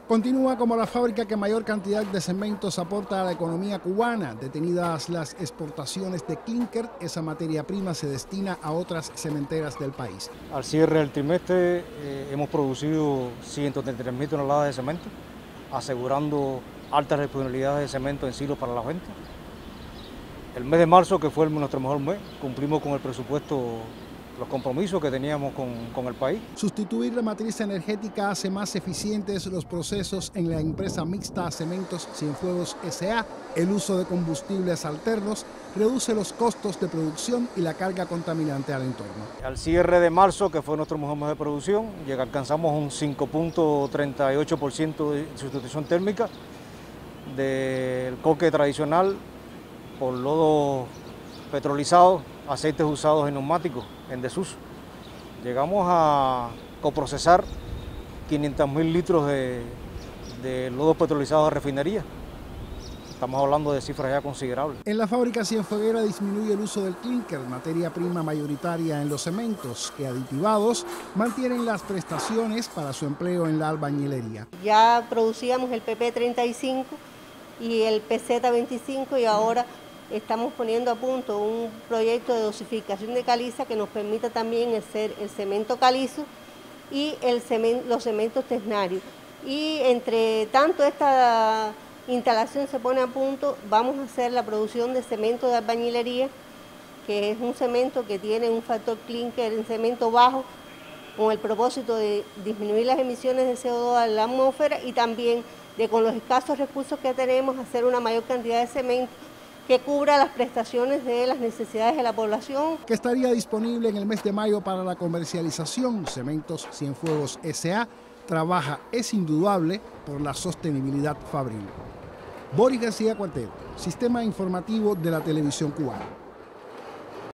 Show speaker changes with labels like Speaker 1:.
Speaker 1: Continúa como la fábrica que mayor cantidad de cementos aporta a la economía cubana. Detenidas las exportaciones de clínker, esa materia prima se destina a otras cementeras del país.
Speaker 2: Al cierre del trimestre hemos producido 133.000 toneladas de cemento, asegurando altas disponibilidades de cemento en silos para la venta. El mes de marzo, que fue nuestro mejor mes, cumplimos con el presupuesto, los compromisos que teníamos con el país.
Speaker 1: Sustituir la matriz energética hace más eficientes los procesos en la empresa mixta Cementos Cienfuegos S.A. El uso de combustibles alternos reduce los costos de producción y la carga contaminante al entorno.
Speaker 2: Al cierre de marzo, que fue nuestro mejor mes de producción, alcanzamos un 5.38% de sustitución térmica del coque tradicional por lodo petrolizado, aceites usados en neumáticos en desuso. Llegamos a coprocesar 500.000 litros de lodo petrolizado de refinería. Estamos hablando de cifras ya considerables.
Speaker 1: En la fábrica cienfueguera disminuye el uso del clínker, materia prima mayoritaria en los cementos, que aditivados mantienen las prestaciones para su empleo en la albañilería.
Speaker 3: Ya producíamos el PP35 y el PZ25 y ahora estamos poniendo a punto un proyecto de dosificación de caliza que nos permita también hacer el cemento calizo y los cementos ternarios. Y entre tanto esta instalación se pone a punto, vamos a hacer la producción de cemento de albañilería, que es un cemento que tiene un factor clínker en cemento bajo, con el propósito de disminuir las emisiones de CO2 a la atmósfera y también de, con los escasos recursos que tenemos, hacer una mayor cantidad de cemento que cubra las prestaciones de las necesidades de la población.
Speaker 1: Que estaría disponible en el mes de mayo para la comercialización. Cementos Cienfuegos S.A. trabaja, es indudable, por la sostenibilidad fabril. Boris García Cuartero, Sistema Informativo de la Televisión Cubana.